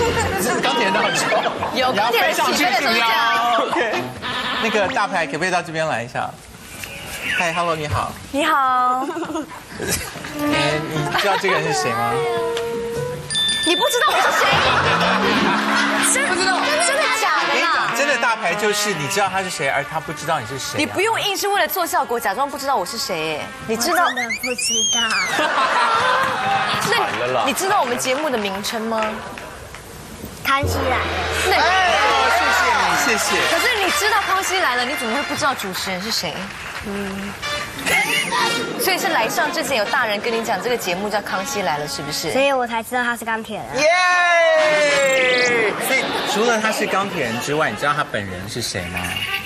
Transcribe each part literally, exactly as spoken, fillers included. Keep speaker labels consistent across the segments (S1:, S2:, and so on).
S1: 钢铁人都很丑，
S2: 有钢铁人起飞的时候讲。
S1: OK， 那个大牌可不可以到这边来一下？嗨 ，Hello， 你好。
S2: 你好。
S1: 哎，你知道这个人是谁吗？
S2: 你不知道我是谁？真不知道，真的假的啦？
S1: 真的大牌就是你知道他是谁，而他不知道你是谁。
S2: 你不用硬是为了做效果假装不知道我是谁，哎，你知道？
S3: 真的不知道。
S2: 那你知道我们节目的名称吗？
S3: 康熙来了。
S2: 那
S1: 哎，谢谢你，谢谢。
S2: 可是你知道康熙来了，你怎么会不知道主持人是谁？嗯。所以是来上之前有大人跟你讲这个节目叫《康熙来了》，是不是？
S3: 所以我才知道他是钢铁人。
S1: 耶！所以除了他是钢铁人之外，你知道他本人是谁吗？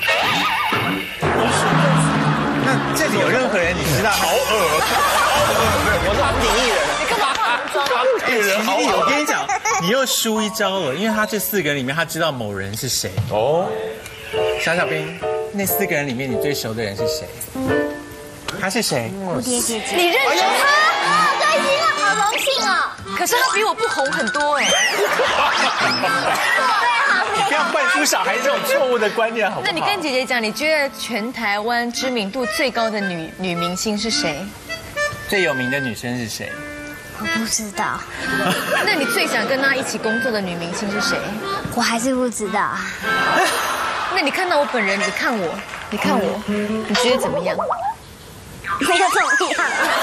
S1: 那这里有任何人你知道？好恶！我是顶艺人。
S2: 你干嘛化妆？
S1: 钢铁人好恶！我跟你讲，你又输一招了，因为他这四个人里面，他知道某人是谁。哦。小小兵，那四个人里面你最熟的人是谁？他是谁？
S3: 蝴蝶姐姐。
S2: 你认识他？
S3: 好开心啊，好荣幸哦。
S2: 可是他比我不红很多哎。
S1: 你不要灌输小孩这种错误的观念，好不好？
S2: 那你跟姐姐讲，你觉得全台湾知名度最高的女女明星是谁？
S1: 最有名的女生是谁？
S3: 我不知道。
S2: 那你最想跟她一起工作的女明星是谁？
S3: 我还是不知道。
S2: 那你看到我本人，你看我，你看我，你觉得怎么样？
S3: 那个怎么样？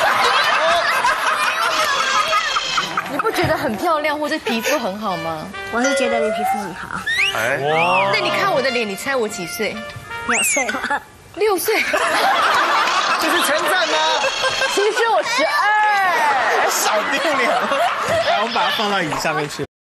S2: 你不觉得很漂亮，或者皮肤很好吗？
S3: 我是觉得你皮肤很好。
S1: 哎，哇！
S2: 那你看我的脸，你猜我几岁？
S3: 六岁吗？
S2: 六岁。
S1: 这是称赞吗？
S2: 其实我十二。
S1: 少丢脸了。来，我们把它放到椅子上面去。